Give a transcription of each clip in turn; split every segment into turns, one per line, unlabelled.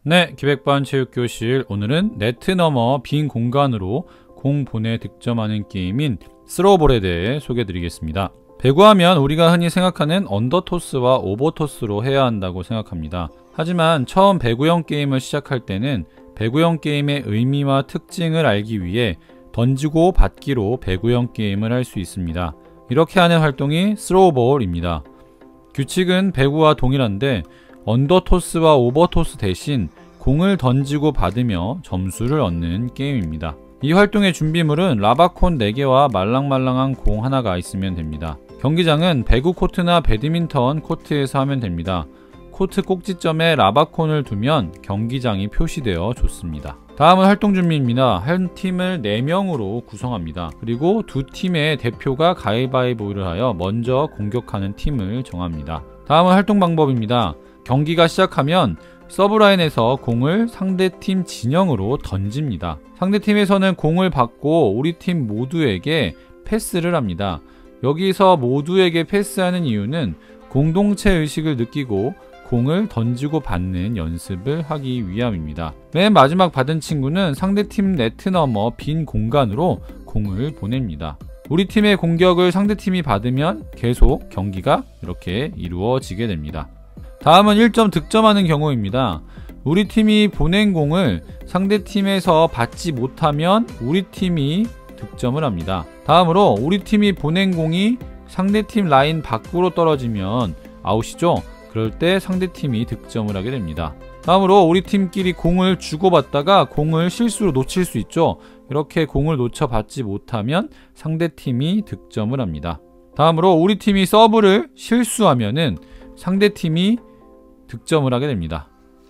네, 기백반 체육교실. 오늘은 네트 너머 빈 공간으로 공 보내 득점하는 게임인 스로우볼에 대해 소개해드리겠습니다. 배구하면 우리가 흔히 생각하는 언더토스와 오버토스로 해야 한다고 생각합니다. 하지만 처음 배구형 게임을 시작할 때는 배구형 게임의 의미와 특징을 알기 위해 던지고 받기로 배구형 게임을 할 수 있습니다. 이렇게 하는 활동이 스로우볼입니다. 규칙은 배구와 동일한데 언더토스와 오버토스 대신 공을 던지고 받으며 점수를 얻는 게임입니다. 이 활동의 준비물은 라바콘 4개와 말랑말랑한 공 하나가 있으면 됩니다. 경기장은 배구 코트나 배드민턴 코트에서 하면 됩니다. 코트 꼭지점에 라바콘을 두면 경기장이 표시되어 좋습니다. 다음은 활동 준비입니다. 한 팀을 4명으로 구성합니다. 그리고 두 팀의 대표가 가위바위보를 하여 먼저 공격하는 팀을 정합니다. 다음은 활동 방법입니다. 경기가 시작하면 서브라인에서 공을 상대팀 진영으로 던집니다. 상대팀에서는 공을 받고 우리 팀 모두에게 패스를 합니다. 여기서 모두에게 패스하는 이유는 공동체 의식을 느끼고 공을 던지고 받는 연습을 하기 위함입니다. 맨 마지막 받은 친구는 상대팀 네트 너머 빈 공간으로 공을 보냅니다. 우리 팀의 공격을 상대팀이 받으면 계속 경기가 이렇게 이루어지게 됩니다. 다음은 1점 득점하는 경우입니다. 우리 팀이 보낸 공을 상대팀에서 받지 못하면 우리 팀이 득점을 합니다. 다음으로 우리 팀이 보낸 공이 상대팀 라인 밖으로 떨어지면 아웃이죠. 그럴 때 상대팀이 득점을 하게 됩니다. 다음으로 우리 팀끼리 공을 주고받다가 공을 실수로 놓칠 수 있죠. 이렇게 공을 놓쳐받지 못하면 상대팀이 득점을 합니다. 다음으로 우리 팀이 서브를 실수하면은 상대팀이 득점을 하게 됩니다.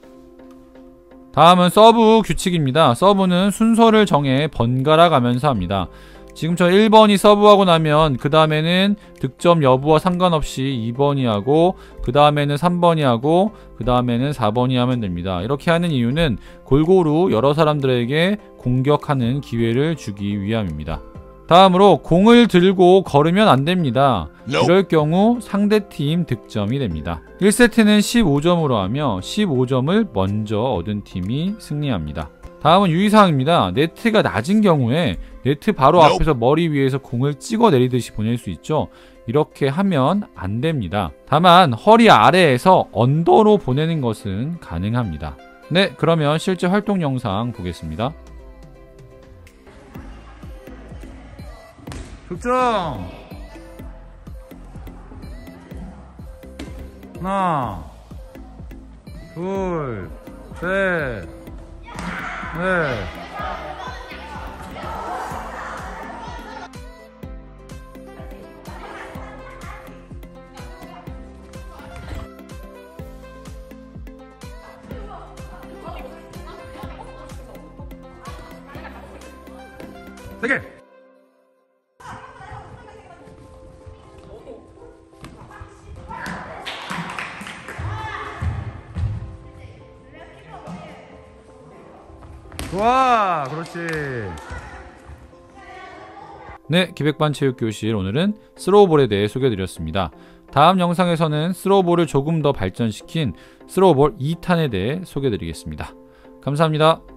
다음은 서브 규칙입니다. 서브는 순서를 정해 번갈아 가면서 합니다. 지금 저 1번이 서브하고 나면 그 다음에는 득점 여부와 상관없이 2번이 하고 그 다음에는 3번이 하고 그 다음에는 4번이 하면 됩니다. 이렇게 하는 이유는 골고루 여러 사람들에게 공격하는 기회를 주기 위함입니다. 다음으로 공을 들고 걸으면 안됩니다. 이럴 경우 상대팀 득점이 됩니다. 1세트는 15점으로 하며 15점을 먼저 얻은 팀이 승리합니다. 다음은 유의사항입니다. 네트가 낮은 경우에 네트 바로 앞에서 머리 위에서 공을 찍어 내리듯이 보낼 수 있죠. 이렇게 하면 안됩니다. 다만 허리 아래에서 언더로 보내는 것은 가능합니다. 네, 그러면 실제 활동 영상 보겠습니다. 득점! 하나, 둘, 셋, 넷. 세 개! 좋아! 그렇지. 네, 기백반 체육교실. 오늘은 스로우볼에 대해 소개해드렸습니다. 다음 영상에서는 스로우볼을 조금 더 발전시킨 스로우볼 2탄에 대해 소개해드리겠습니다. 감사합니다.